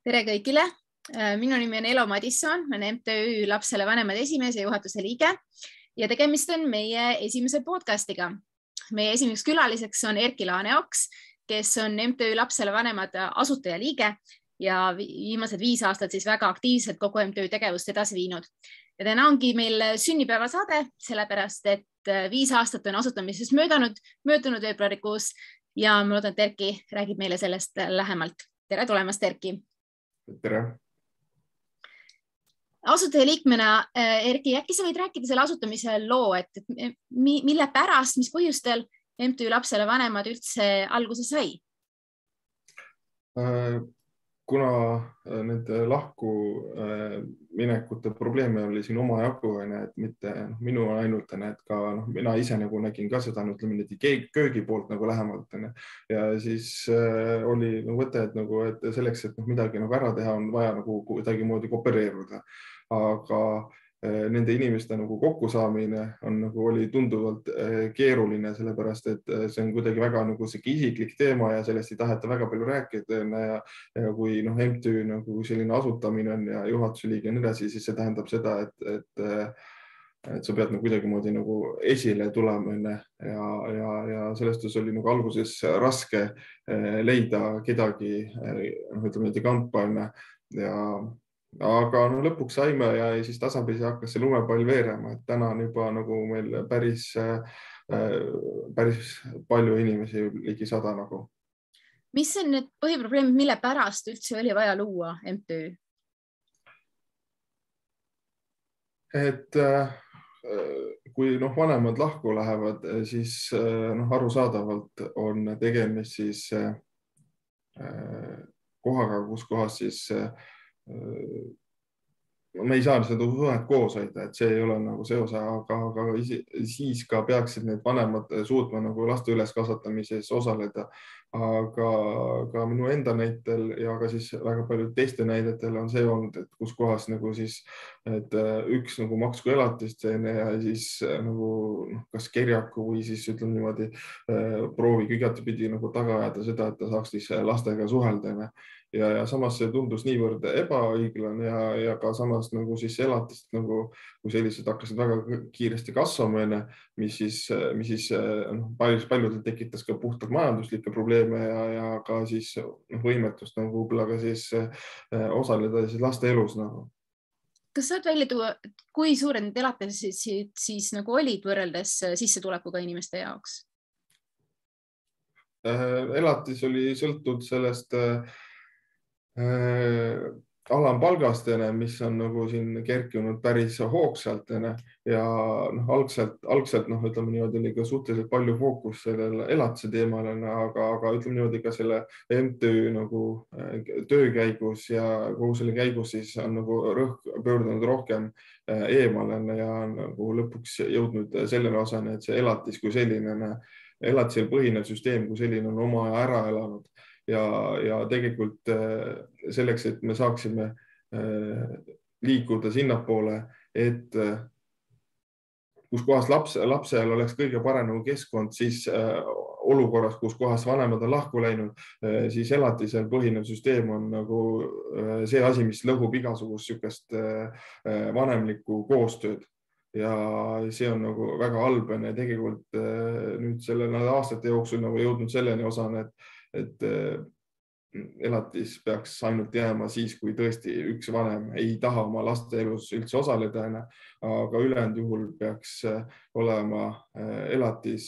Tere kõigile. Minu nimi on Elo Madisson, olen MTÜ Lapsele Vanemad esimees ja juhatuse liige ja tegemist on meie esimese podcastiga. Meie esimeseks külaliseks on Erki Laaneoks, kes on MTÜ Lapsele Vanemad asutajaliige ja viimased 5 aastat siis väga aktiivselt kogu MTÜ tegevust edasi viinud. Ja täna ongi meil sünnipäevasaade, sellepärast et 5 aastat on asutamisest möödunud veebruarikuus ja ma loodan, et Erki räägib meile sellest lähemalt. Tere tulemast, Erki! Tere! Asutaja liikmena, Erki, äkki sa võid rääkida selle asutamise loo, et mille pärast, mis põhjustel MTÜ Lapsele Vanemad üldse alguse sai? Kuna nende lahku minekute probleeme oli siin omajagu, et mitte minu ainult, et ka mina ise nägin ka seda köögi poolt lähemalt. Ja siis oli võte, et selleks, et midagi ära teha, on vaja kuidagi moodi koopereeruda. Aga nende inimeste kokkusaamine oli tunduvalt keeruline, sellepärast, et see on kuidagi väga isiklik teema ja sellest ei taheta väga palju rääkida. Ja kui MTÜ selline asutamine on ja juhatuse liige ja nii edasi, siis see tähendab seda, et sa pead kuidagi moodi esile tulema. Ja sellest oli alguses raske leida kedagi, ütleme kampaania aga lõpuks saime ja siis tasapisi hakkas see lumepall veerema, et täna on juba meil päris palju inimesi, ligi 100 . Mis on need põhiprobleemid, mille pärast üldse oli vaja luua MTÜ? Et kui vanemad lahku lähevad, siis arusaadavalt on tegemist siis kohaga, kus kohas siis me ei saa seda suhet koos hoida, et see ei ole see osa, aga siis ka peaksid need vanemad suutma laste üleskasvatamises osaleda. Aga minu enda näitel ja ka siis väga paljud teiste näidetel on see olnud, et kus kohas et üks maksku elatist ja siis kas kerjaku või siis ütleme niimoodi proovige igatepidi taga ajada seda, et ta saaks siis lastega suhelda. Ja samas see tundus niivõrd ebaõiglane ja ka samas siis elatist, kui sellised hakkasid väga kiiresti kasvama, mis siis paljudel tekitas ka puhtalt majanduslikke probleeme ja ka siis võimetust võib-olla ka siis osaleda siis laste elus. Kas saad välja tuua, kui suured need elatised siis olid võrreldes sissetulekuga inimeste jaoks? Elatis oli sõltud sellest alampalgast, mis on siin kerkinud päris hoogsalt ja algselt ütleme niimoodi oli ka suhteliselt palju fookus sellel elatise teemal, aga ütleme niimoodi ka selle MTÜ töö käigus ja kogu selle käigus siis on rõhk pöördunud rohkem eemale ja lõpuks jõudnud sellele osani, et see elatis kui selline, elatisel põhinev süsteem kui selline on oma aja ära elanud. Ja tegelikult selleks, et me saaksime liikuda sinnapoole, et kus kohas lapsel oleks kõige parem keskkond, siis olukorras, kus kohas vanemad on lahku läinud, siis elatisel põhinev süsteem on see asi, mis lõhub igasugust sükest vanemlikku koostööd. Ja see on väga halbene tegelikult nüüd selle aastate jooksul jõudnud selleni osana, et elatis peaks ainult jääma siis, kui tõesti üks vanem ei taha oma laste elus üldse osaleda, aga ülejäänud juhul peaks olema elatis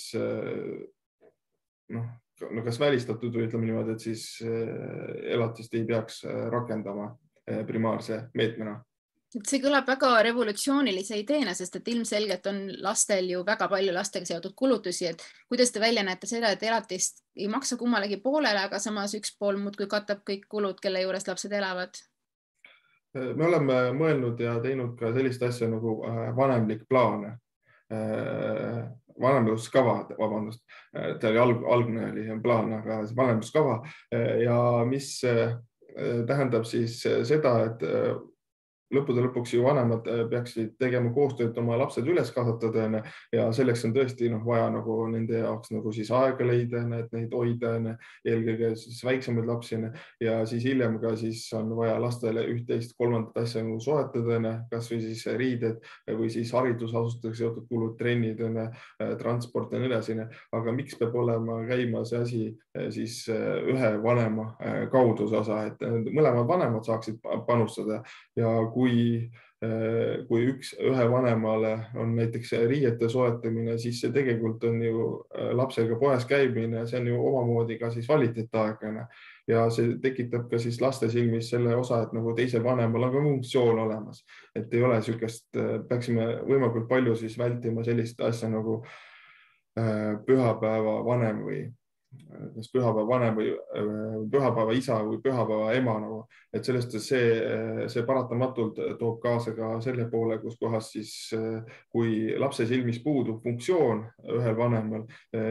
kas välistatud või ütleme niimoodi, et siis elatist ei peaks rakendama primaarse meetmena. See kõlab väga revolutsioonilise ideena, sest et ilmselgelt on lastel ju väga palju lastega seotud kulutusi, et kuidas te välja näete seda, et elatist ei maksa kummalegi poolele, aga samas üks pool muudkui katab kõik kulud, kelle juures lapsed elavad? Me oleme mõelnud ja teinud ka sellist asja nagu vanemlik plaan. Vanemluskava, vabandust, ta oli algne oli plaan, aga vanemluskava ja mis tähendab siis seda, et lõppude lõpuks ju vanemad peaksid tegema koostööd oma lapsed üles kasvatada ja selleks on tõesti vaja nagu nende jaoks nagu siis aega leida, et neid hoida, eelkõige siis väiksemaid lapsi ja siis hiljem ka siis on vaja lastele üht-teist kolmandat asja nagu soetada, kas või siis riided või siis haridusasutustega seotud kulud, trennid, transport ja nii edasi. Aga miks peab olema käima see asi siis ühe vanema kaudu see osa, et mõlemad vanemad saaksid panustada ja kui ühe vanemale on näiteks riiete soetamine, siis see tegelikult on ju lapsega poes käimine, see on ju omamoodi ka siis kvaliteetaegane ja see tekitab ka siis laste silmis selle osa, et nagu teisel vanemal on ka funktsioon olemas, et ei ole sükest, peaksime võimalikult palju siis vältima sellist asja nagu pühapäeva vanem või kas pühapäeva vanem või pühapäeva isa või pühapäeva ema nagu, et sellest see paratamatult toob kaasa ka selle poole, kus kohas siis, kui lapse silmis puudub funktsioon ühel vanemal,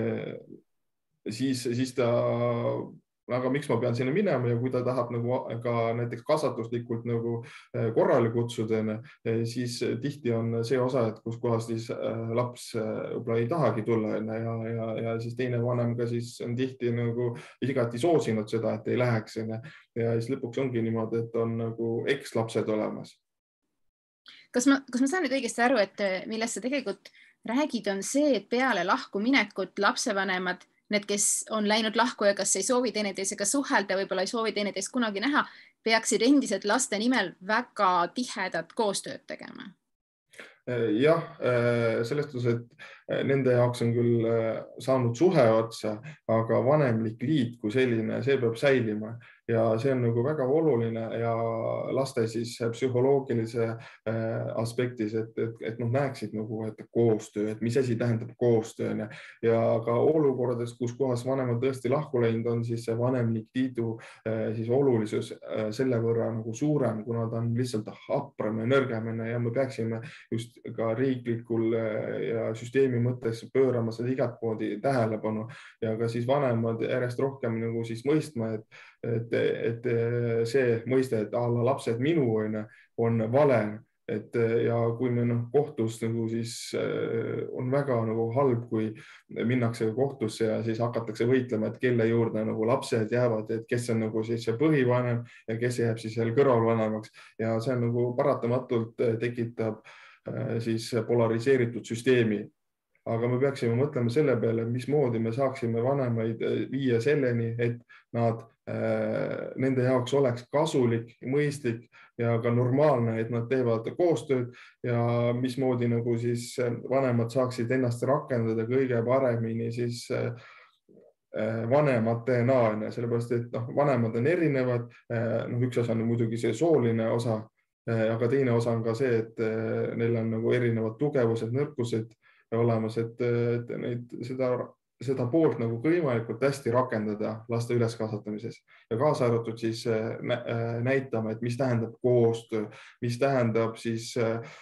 siis ta, aga miks ma pean sinna minema ja kui ta tahab nagu ka näiteks kasvatuslikult nagu korrale kutsuda, siis tihti on see osa, et kus kohas siis laps võib-olla ei tahagi tulla ja siis teine vanem ka siis on tihti nagu igati soosinud seda, et ei läheks ja siis lõpuks ongi niimoodi, et on nagu ekslapsed olemas. Kas ma saan nüüd õigesti aru, et millest sa tegelikult räägid, on see, et peale lahkuminekut lapsevanemad, need, kes on läinud lahku ja kas ei soovi teineteisega suhelda, võib-olla ei soovi teineteist kunagi näha, peaksid endiselt laste nimel väga tihedat koostööd tegema? Jah, selles tõus, et nende jaoks on küll saanud suhe otsa, aga vanemlik liit kui selline, see peab säilima ja see on nagu väga oluline ja laste siis psühholoogilise aspektis, et näeksid nagu, et koostöö, et mis asi tähendab koostöö ja ka olukordades, kus kohas vanemad tõesti lahku läinud on, siis see vanemlik liidu siis olulisus selle võrra nagu suurem, kuna ta on lihtsalt hapram ja nõrgemine ja me peaksime just ka riiklikul ja süsteemi mõttes pöörama seda igatmoodi tähelepanu ja ka siis vanemad järjest rohkem nagu siis mõistma, et see mõiste, et alla lapsed minu on vale, ja kui me kohtus nagu siis on väga nagu halb, kui minnakse kohtusse ja siis hakatakse võitlema, et kelle juurde nagu lapsed jäävad, et kes on nagu siis see põhivanem ja kes jääb siis seal kõrvalvanemaks ja see on nagu paratamatult tekitab siis polariseeritud süsteemi. Aga me peaksime mõtlema selle peale, mismoodi me saaksime vanemaid viia selleni, et nende jaoks oleks kasulik, mõistlik ja ka normaalne, et nad teevad koostööd ja mismoodi nagu siis vanemad saaksid ennast rakendada kõige paremini siis vanematena, sellepärast, et vanemad on erinevad. Üks osa on muidugi see sooline osa, aga teine osa on ka see, et neil on nagu erinevad tugevused, nõrkused olemas, et seda poolt nagu võimalikult hästi rakendada laste üleskasvatamises ja kaasa arvatud siis näitama, et mis tähendab koostöö, mis tähendab siis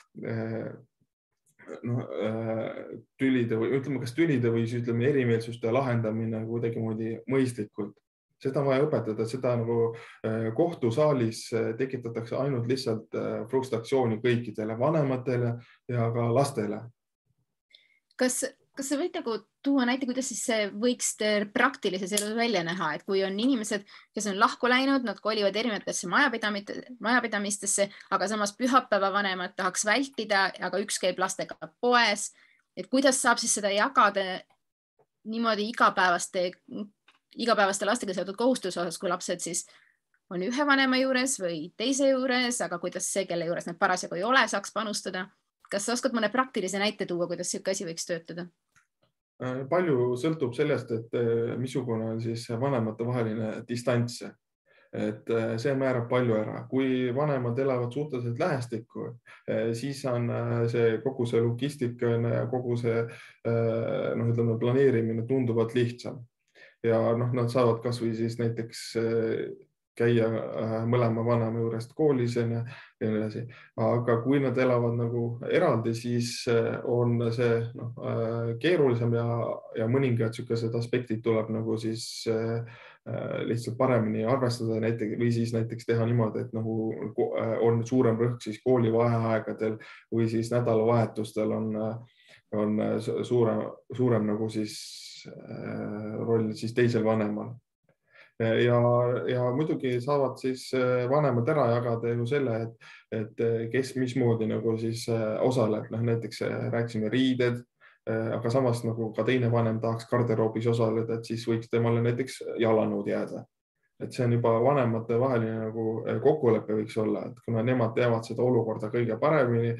tülide või ütleme, kas tülide või siis ütleme erimeelsuste lahendamine kuidagimoodi mõistlikult. Seda on vaja õpetada, seda nagu kohtusaalis tekitatakse ainult lihtsalt frustratsiooni kõikidele vanematele ja ka lastele. Kas sa võid nagu tuua näite, kuidas siis see võiks praktilises elus välja näha, et kui on inimesed, kes on lahku läinud, nad kolivad erinevatesse majapidamistesse, aga samas pühapäeva vanemad tahaks vältida, aga üks käib lastega poes, et kuidas saab siis seda jagada niimoodi igapäevaste lastega seotud kohustuse osas, kui lapsed siis on ühe vanema juures või teise juures, aga kuidas see, kelle juures nad parasjagu ei ole, saaks panustada? Kas sa oskad mõne praktilise näite tuua, kuidas selline asi võiks töötada? Palju sõltub sellest, et missugune on siis vanemate vaheline distants. Et see määrab palju ära. Kui vanemad elavad suhteliselt lähestikku, siis on see kogu see logistika ja kogu see ütleme, planeerimine tunduvalt lihtsam. Ja nad saavad kas või siis näiteks käia mõlema vanema juurest koolis ja nii edasi. Aga kui nad elavad nagu eraldi, siis on see keerulisem ja mõningad sellised aspektid tuleb nagu siis lihtsalt paremini arvestada näiteks, või siis näiteks teha niimoodi, et nagu on suurem rõhk siis koolivaheaegadel või siis nädalavahetustel on suurem nagu siis roll siis teisel vanemal. Ja muidugi saavad siis vanemad ära jagada ju selle, et kes mismoodi nagu siis osaleb. Näiteks rääkisime riided, aga samas nagu ka teine vanem tahaks garderoobis osaleda, et siis võiks temale näiteks jalanõud jääda. Et see on juba vanemate vaheline nagu kokkulepe võiks olla, et kuna nemad teavad seda olukorda kõige paremini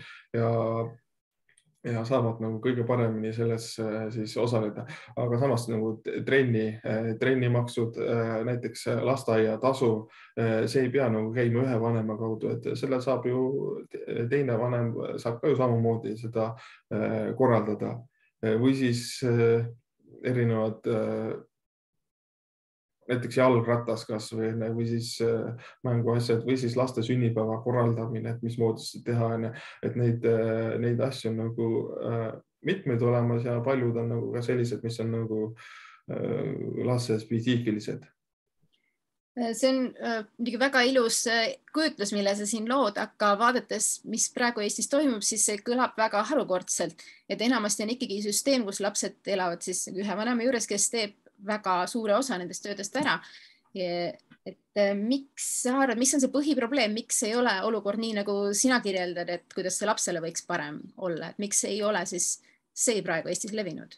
ja saavad nagu kõige paremini selles siis osaleda, aga samas nagu trennimaksud, näiteks lasteaiatasu, see ei pea nagu käima ühe vanema kaudu, et selle saab ju teine vanem saab ka ju samamoodi seda korraldada või siis erinevad näiteks jalgratas kas või siis mänguasjad või siis laste sünnipäeva korraldamine, et mismoodi seda teha, et neid asju on nagu mitmeid olemas ja paljud on nagu ka sellised, mis on nagu laste spetsiifilised. See on muidugi väga ilus kujutlus, mille sa siin lood, aga vaadates, mis praegu Eestis toimub, siis see kõlab väga harukordselt, et enamasti on ikkagi süsteem, kus lapsed elavad siis ühe vanema juures, kes teeb väga suure osa nendest töödest ära. Et miks sa arvad, mis on see põhiprobleem, miks ei ole olukord nii, nagu sina kirjeldad, et kuidas see lapsele võiks parem olla, et miks ei ole siis see praegu Eestis levinud?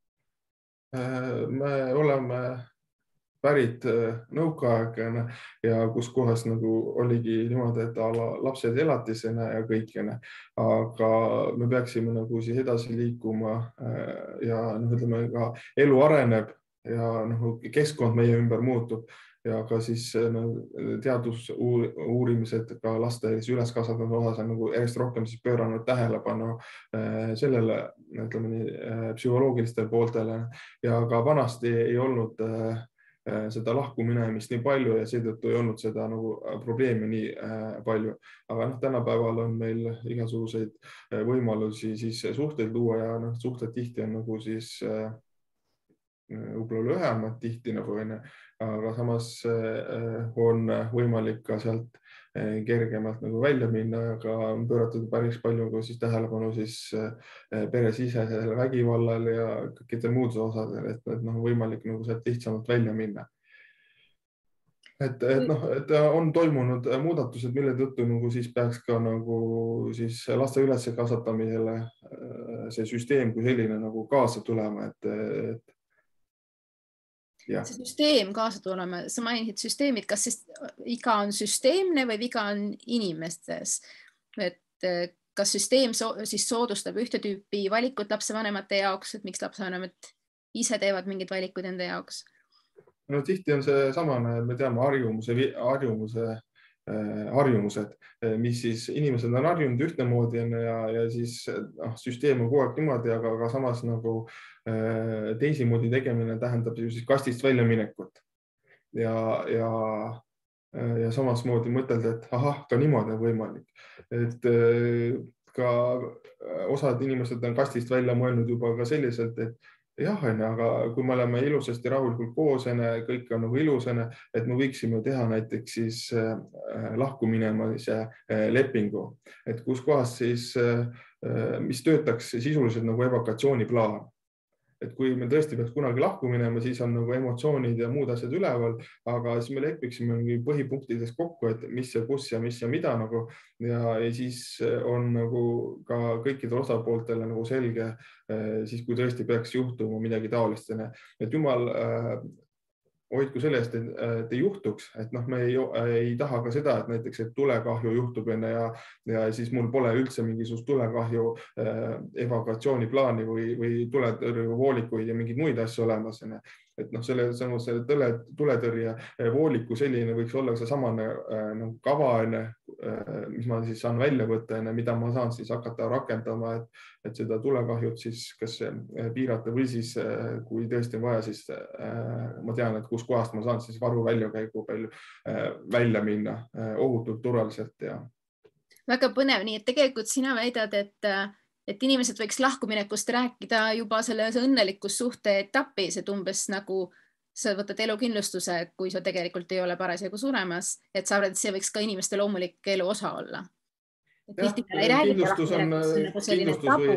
Me oleme pärit nõukaajana ja kus kohas nagu oligi niimoodi, et lapsed elatisena ja kõikjana, aga me peaksime nagu siis edasi liikuma ja ütleme ka elu areneb ja keskkond meie ümber muutub ja ka siis teadusuurimised ka laste üleskasvatamise osas on nagu järjest rohkem siis pööranud tähelepanu sellele, ütleme nii, psühholoogilistele pooltele ja ka vanasti ei olnud seda lahkuminemist nii palju ja seetõttu ei olnud seda nagu probleemi nii palju. Aga tänapäeval on meil igasuguseid võimalusi siis suhteid luua ja suhted tihti on nagu siis võib-olla lühemad tihti nagu enne, aga samas on võimalik ka sealt kergemalt nagu välja minna, aga on pööratud päris palju siis tähelepanu siis peresisesele vägivallale ja kõikidel muud osadel, et võimalik nagu sealt lihtsamalt välja minna. Et on toimunud muudatused, mille tõttu nagu siis peaks ka nagu siis laste üles kasvatamisele see süsteem kui selline nagu kaasa tulema, et see süsteem kaasa tulema, sa mainisid süsteemid, kas siis iga on süsteemne või viga on inimestes, et kas süsteem siis soodustab ühte tüüpi valikut lapsevanemate jaoks, et miks lapsevanemad ise teevad mingid valikud enda jaoks? No tihti on see samane, me teame harjumused, mis siis inimesed on harjunud ühtemoodi ja siis süsteem on kogu aeg niimoodi, aga samas nagu teisimoodi tegemine tähendab ju siis kastist välja minekut ja samasmoodi mõtelda, et ahah, ka niimoodi on võimalik, et ka osad inimesed on kastist välja mõelnud juba ka selliselt, et jah, aga kui me oleme ilusasti rahulikult koos, kõik on nagu ilusane, et me võiksime teha näiteks siis lahkuminemise lepingu, et kus kohas siis, mis töötaks sisuliselt nagu evakuatsiooniplaan. Et kui me tõesti peaks kunagi lahku minema, siis on nagu emotsioonid ja muud asjad üleval, aga siis me lepiksime põhipunktides kokku, et mis ja kus ja mis ja mida nagu ja siis on nagu ka kõikidel osapooltele nagu selge, siis kui tõesti peaks juhtuma midagi taolist, et jumal hoidku selle eest, et ei juhtuks, et me ei taha ka seda, et näiteks et tulekahju juhtub ja siis mul pole üldse mingisugust tulekahju evakuatsiooniplaani või tuletõrjevoolikuid ja mingeid muid asju olemas. Et selle tuletõrje vooliku selline võiks olla see samane kava, mis ma siis saan välja võtta, mida ma saan siis hakata rakendama, et seda tulekahjut siis kas piirata või siis, kui tõesti on vaja, siis ma tean, et kus kohast ma saan siis varu väljakäigu välja minna ohutult, turvaliselt. Väga põnev, nii et tegelikult sina väidad, et inimesed võiks lahkuminekust rääkida juba selles õnnelikus suhte etapis, et umbes nagu sa võtad elukindlustuse, kui sa tegelikult ei ole parasjagu suremas, et sa arvad, et see võiks ka inimeste loomulik elu osa olla. Tihti ei räägita nagu selline tabu.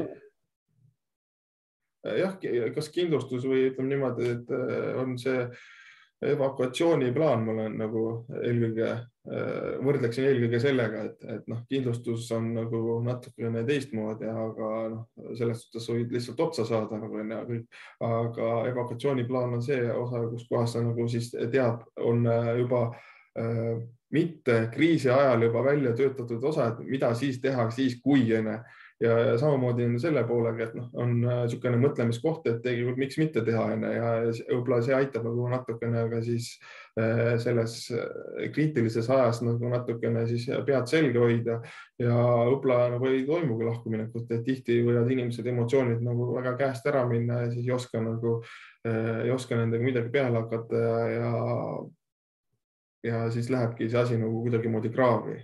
Jah, kas kindlustus või ütleme niimoodi, et on see evakuatsiooniplaan, ma olen nagu võrdleksin eelkõige sellega, et kindlustus on nagu natukene teistmoodi, aga sellest suhtes võid lihtsalt otsa saada aga evakuatsiooniplaan on see osa, kus kohas sa nagu siis tead, on juba mitte kriisi ajal juba välja töötatud osa, et mida siis teha siis, kui ja samamoodi on selle poolega, et on niisugune mõtlemiskoht, et tegelikult miks mitte teha ja võib-olla see aitab nagu natukene ka siis selles kriitilises ajas nagu natukene siis pead selge hoida ja võib-olla nagu ei toimugi lahkuminekut, et tihti võivad inimesed emotsioonid nagu väga käest ära minna ja siis ei oska nendega midagi peale hakata ja siis lähebki see asi nagu kuidagimoodi kraavi.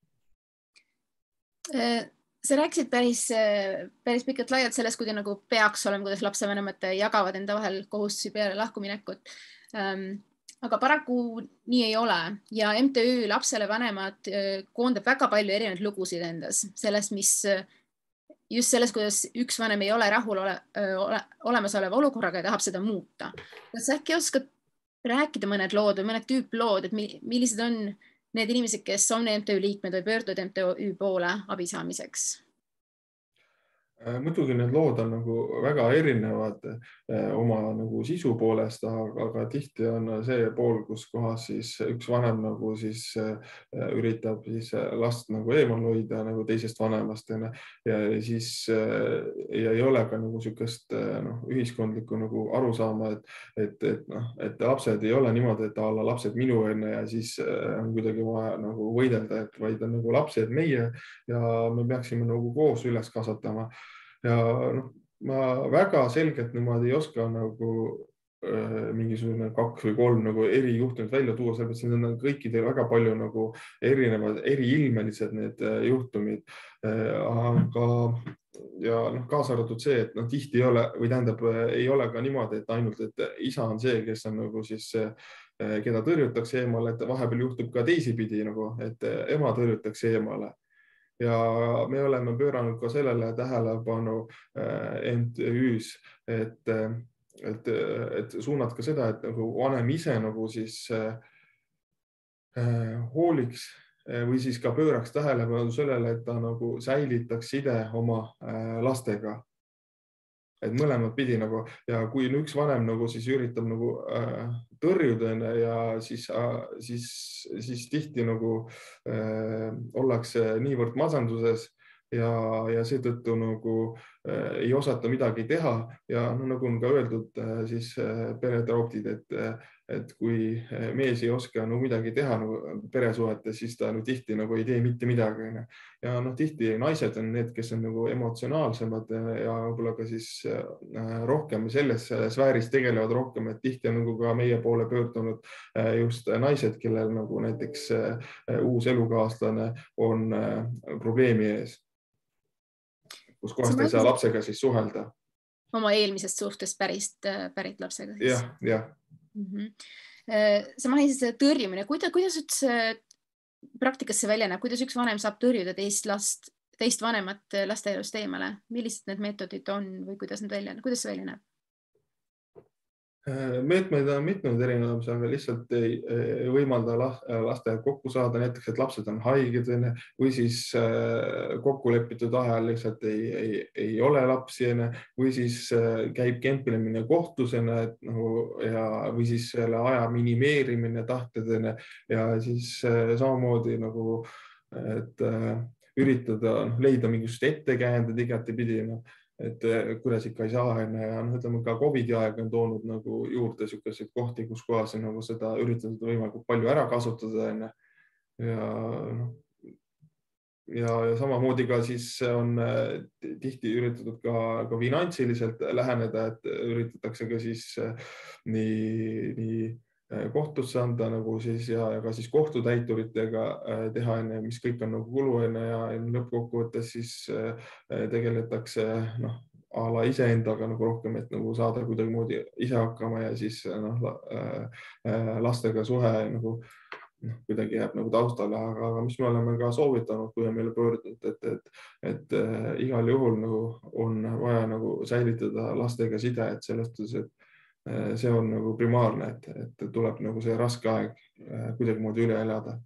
Sa rääkisid päris pikalt laialt sellest, kuidas nagu peaks olema, kuidas lapsevanemad jagavad enda vahel kohustusi peale lahkuminekut. Aga paraku nii ei ole ja MTÜ Lapsele Vanemad koondab väga palju erinevaid lugusid endas. Just selles, kuidas üks vanem ei ole rahul olemasoleva olukorraga ja tahab seda muuta. Kas äkki oskad rääkida mõned lood või mõned tüüplood, et millised on need inimesed, kes on MTÜ liikmed või pöörduvad MTÜ poole abi saamiseks? Muidugi need lood on nagu väga erinevad oma nagu sisu poolest, aga tihti on see pool, kus kohas siis üks vanem nagu siis üritab siis last nagu eemal hoida nagu teisest vanemast ja siis ei ole ka nagu niisugust ühiskondlikku nagu arusaama, et lapsed ei ole niimoodi, et alla lapsed minu ja siis on kuidagi vaja nagu võidelda, vaid on nagu lapsed meie ja me peaksime nagu koos üles kasvatama. Ja ma väga selgelt niimoodi ei oska nagu mingisugune 2 või 3 nagu erijuhtumid välja tuua, sellepärast need on kõikidel väga palju nagu erinevad, eriilmelised need juhtumid. Aga ja kaasa arvatud see, et tihti ei ole või tähendab, ei ole ka niimoodi, et ainult, et isa on see, kes on nagu siis keda tõrjutakse eemale, et vahepeal juhtub ka teisipidi nagu, et ema tõrjutakse eemale. Ja me oleme pööranud ka sellele tähelepanu MTÜ-s, et suunad ka seda, et nagu vanem ise nagu siis hooliks või siis ka pööraks tähelepanu sellele, et ta nagu säilitaks side oma lastega. Et mõlemad pidi nagu ja kui üks vanem nagu siis üritab nagu tõrjuda ja siis tihti nagu ollakse niivõrd masenduses ja seetõttu nagu ei osata midagi teha ja nagu on ka öeldud siis pereterapeutid, et kui mees ei oska midagi teha peresuhetes, siis ta tihti nagu ei tee mitte midagi. Ja tihti naised on need, kes on nagu emotsionaalsemad ja võib-olla ka siis rohkem selles sfääris tegelevad rohkem, et tihti on nagu ka meie poole pöördunud just naised, kellel nagu näiteks uus elukaaslane on probleemi ees, kus kohast ei saa lapsega siis suhelda. Oma eelmisest suhtest pärit lapsega siis? Jah. Sa mainisid seda tõrjumine. Kuidas praktikas see välja näeb? Kuidas üks vanem saab tõrjuda teist vanemat laste elust eemale? Millised need meetodid on või kuidas see välja näeb? Meetmeid on mitmeid erinevaid, aga lihtsalt ei võimalda lastega kokku saada, näiteks, et lapsed on haiged või siis kokku lepitud ajal lihtsalt ei ole lapsi või siis käib kempilemine kohtusena või siis selle aja minimeerimine tahtedena ja siis samamoodi nagu, et üritada leida mingisugust ettekäänded igatepidi, et kuidas ikka ei saa ja ütleme ka COVID-i aeg on toonud nagu juurde selliseid kohti, kus kohas nagu seda üritatud võimalikult palju ära kasutada ja samamoodi ka siis on tihti üritatud ka finantsiliselt läheneda, et üritatakse ka siis nii kohtusse anda nagu siis ja ka siis kohtutäituritega teha, mis kõik on nagu kulu ja lõppkokkuvõttes siis tegeletakse a la iseendaga nagu rohkem, et nagu saada kuidagi moodi ise hakkama ja siis lastega suhe nagu kuidagi jääb nagu taustale, aga mis me oleme ka soovitanud, kui on meile pöördunud, et igal juhul nagu on vaja nagu säilitada lastega side, et selles tõus, et see on nagu primaarne, et tuleb nagu see raske aeg kuidagi moodi üle elada.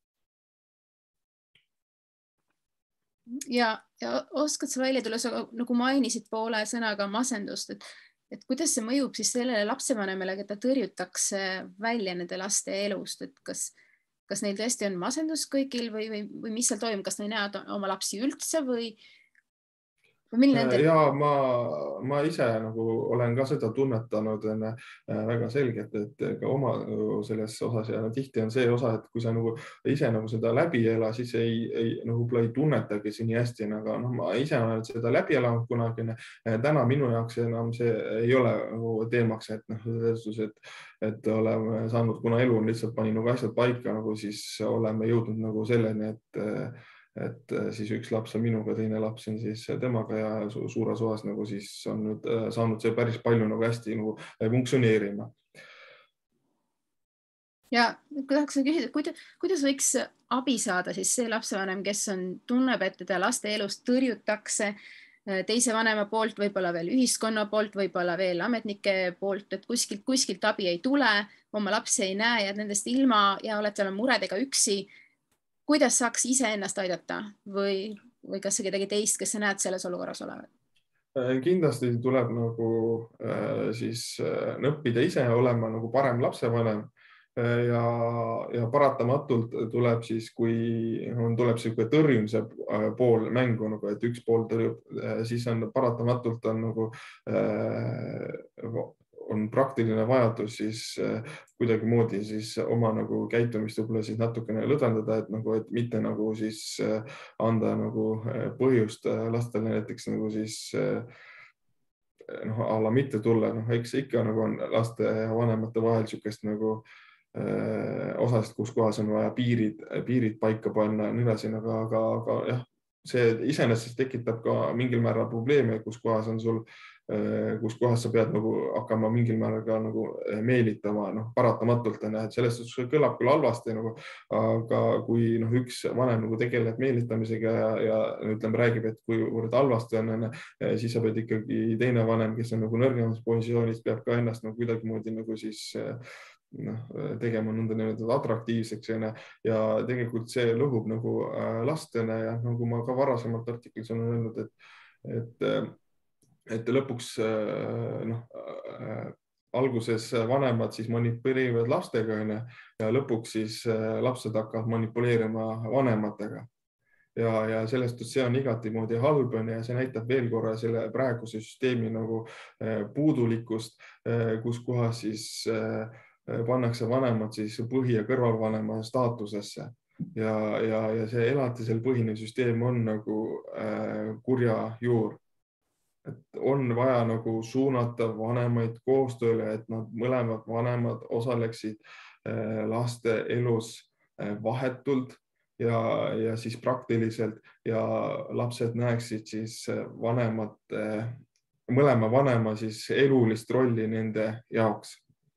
Ja oskad sa välja tulla, sa nagu mainisid poole sõnaga masendust, et kuidas see mõjub siis sellele lapsevanemale, keda tõrjutakse välja nende laste elust, et kas neil tõesti on masendus kõigil või mis seal toimub, kas nad ei näe oma lapsi üldse või ja ma ise nagu olen ka seda tunnetanud väga selgelt, et ka oma selles osas ja tihti on see osa, et kui sa nagu ise nagu seda läbi ela, siis ei tunnetagi nii hästi, aga ma ise olen seda läbi elanud kunagi. Täna minu jaoks enam see ei ole nagu teemaks, et oleme saanud, kuna elu on lihtsalt pani nagu asjad paika, nagu siis oleme jõudnud nagu selleni, et siis üks laps on minuga, teine laps on siis temaga ja suures osas nagu siis on nüüd saanud see päris palju nagu hästi nagu funktsioneerima. Ja tahaks küsida, kuidas võiks abi saada siis see lapsevanem, kes tunneb, et teda laste elust tõrjutakse teise vanema poolt, võib-olla veel ühiskonna poolt, võib-olla veel ametnike poolt, et kuskilt abi ei tule, oma lapsi ei näe, jääd nendest ilma ja oled seal muredega üksi. Kuidas saaks ise ennast aidata või kas see kedagi teist, kes sa näed selles olukorras olevat? Kindlasti tuleb nagu siis õppida ise olema nagu parem lapsevanem ja paratamatult tuleb siis, kui tuleb selline tõrjumise pool mängu, nagu, et üks pool tõrjub, siis on paratamatult on nagu on praktiline vajadus siis kuidagi moodi siis oma nagu käitumist võib-olla siis natukene lõdvendada, et mitte nagu siis anda nagu põhjust lastele näiteks nagu siis a la mitte tulla. Eks ikka nagu on laste ja vanemate vahel niisugust nagu osast, kus kohas on vaja piirid paika panna ja nii edasi, aga jah, see iseenesest tekitab ka mingil määral probleeme, kus kohas sa pead nagu hakkama mingil määral ka nagu meelitama, paratamatult on, et sellest kõlab küll halvasti, aga kui üks vanem nagu tegeleb meelitamisega ja ütleme, räägib, et kui halvasti on, siis sa pead ikkagi teine vanem, kes on nagu nõrgemas positsioonis, peab ka ennast nagu kuidagi moodi nagu siis tegema nõnda atraktiivseks ja tegelikult see lõhub nagu lastele ja nagu ma ka varasemalt artiklis olen öelnud, et lõpuks alguses vanemad siis manipuleerivad lastega ja lõpuks siis lapsed hakkavad manipuleerima vanematega. Ja sellest, see on igati moodi halb ja see näitab veel korra selle praeguse süsteemi nagu puudulikkust, kus kohas siis pannakse vanemad siis põhi- ja kõrvalvanema staatusesse ja see elatisel põhine süsteem on nagu kurja juur. Et on vaja nagu suunata vanemaid koostööle, et nad mõlemad vanemad osaleksid laste elus vahetult ja siis praktiliselt ja lapsed näeksid siis mõlema vanema siis elulist rolli nende jaoks.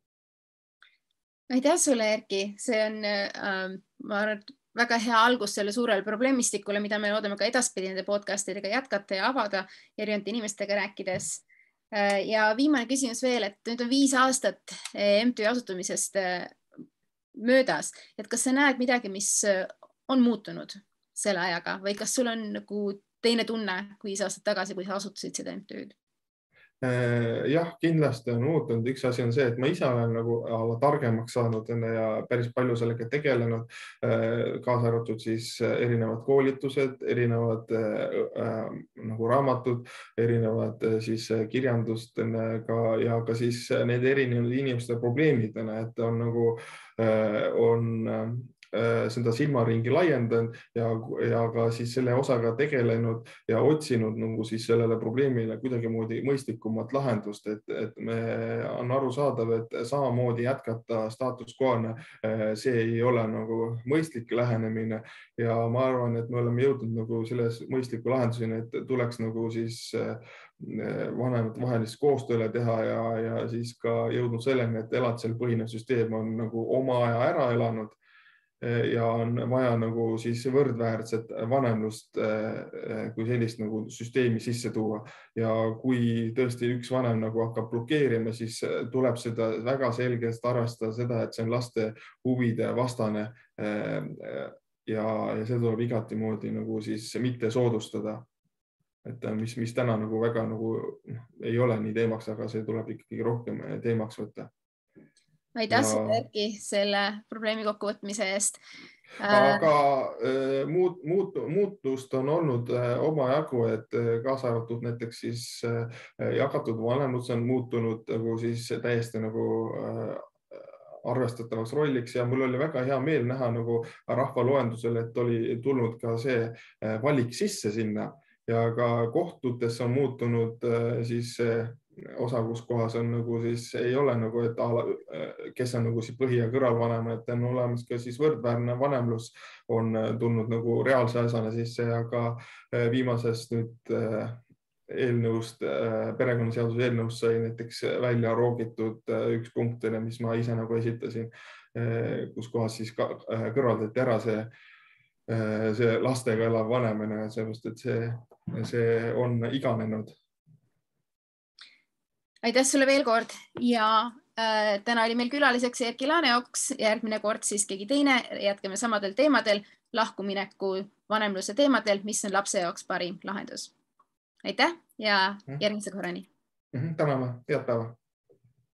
Aitäh sulle, Erki. See on ma arvan, väga hea algus selle suurele probleemistikule, mida me loodame ka edaspidi nende podcastidega jätkata ja avada erinevate inimestega rääkides. Ja viimane küsimus veel, et nüüd on 5 aastat MTÜ asutamisest möödas, et kas sa näed midagi, mis on muutunud selle ajaga või kas sul on nagu teine tunne kui 5 aastat tagasi, kui sa asutasid seda MTÜ-d? Jah, kindlasti on muutunud. Üks asi on see, et ma ise olen nagu targemaks saanud ja päris palju sellega tegelenud, kaasa arvatud siis erinevad koolitused, erinevad nagu raamatud, erinevad siis kirjandust ja ka siis need erinevad inimeste probleemid, et on nagu seda silmaringi laiendanud ja ka siis selle osaga tegelenud ja otsinud nagu siis sellele probleemile kuidagimoodi mõistlikumat lahendust, et me on arusaadav, et samamoodi jätkata status quo'na, see ei ole nagu mõistlik lähenemine ja ma arvan, et me oleme jõudnud nagu selles mõistliku lahenduseni, et tuleks nagu siis vanemate vahelist koostööle teha ja siis ka jõudnud selleni, et elatisel põhinev süsteem on nagu oma aja ära elanud ja on vaja nagu siis võrdväärset vanemlust kui sellist nagu süsteemi sisse tuua ja kui tõesti üks vanem nagu hakkab blokeerima, siis tuleb seda väga selgelt arvestada seda, et see on laste huvide vastane ja see tuleb igati moodi nagu siis mitte soodustada. Et mis täna nagu väga nagu ei ole nii teemaks, aga see tuleb ikkagi rohkem teemaks võtta. Aitäh sulle, Erki, selle probleemi kokkuvõtmise eest. Aga muutust on olnud omajagu, et kaasa arvatud näiteks siis jagatud vanemlus on muutunud nagu siis täiesti nagu arvestatavaks rolliks ja mul oli väga hea meel näha nagu rahvaloendusel, et oli tulnud ka see valik sisse sinna ja ka kohtutes on muutunud siis osa, kus kohas on nagu siis ei ole nagu, et kes on nagu siis põhi- ja kõrvalvanem, et on olemas ka siis võrdväärne vanemlus on tulnud nagu reaalse asjana sisse ja ka viimasest nüüd eelnõust, perekonnaseaduse eelnõust sai näiteks välja roogitud üks punkt, mis ma ise nagu esitasin, kus kohas siis kõrvaldati ära see lastega elav vanemene, sellepärast, et see on iganenud. Aitäh sulle veel kord ja täna oli meil külaliseks Erki Laaneoks, järgmine kord siis keegi teine, jätkame samadel teemadel, lahkumineku vanemluse teemadel, mis on lapse jaoks parim lahendus. Aitäh ja järgmise korrani. Täname, head päeva.